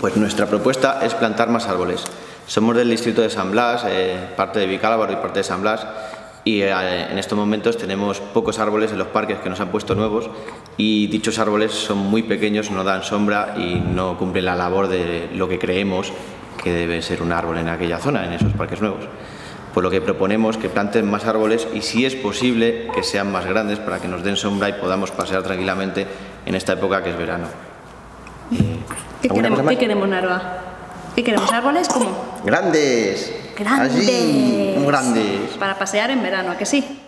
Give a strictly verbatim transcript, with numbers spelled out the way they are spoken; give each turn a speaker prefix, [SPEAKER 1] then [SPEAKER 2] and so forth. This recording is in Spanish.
[SPEAKER 1] Pues nuestra propuesta es plantar más árboles. Somos del distrito de San Blas, eh, parte de Vicálvaro y parte de San Blas, y eh, en estos momentos tenemos pocos árboles en los parques que nos han puesto nuevos, y dichos árboles son muy pequeños, no dan sombra y no cumplen la labor de lo que creemos que debe ser un árbol en aquella zona, en esos parques nuevos. Por lo que proponemos que planten más árboles y, si es posible, que sean más grandes para que nos den sombra y podamos pasear tranquilamente en esta época que es verano.
[SPEAKER 2] ¿Qué queremos, ¿Qué queremos, Narva? ¿Qué queremos? ¿Árboles cómo?
[SPEAKER 1] ¡Grandes!
[SPEAKER 2] ¡Grandes!
[SPEAKER 1] Así, grandes.
[SPEAKER 2] Para pasear en verano, ¿a que sí?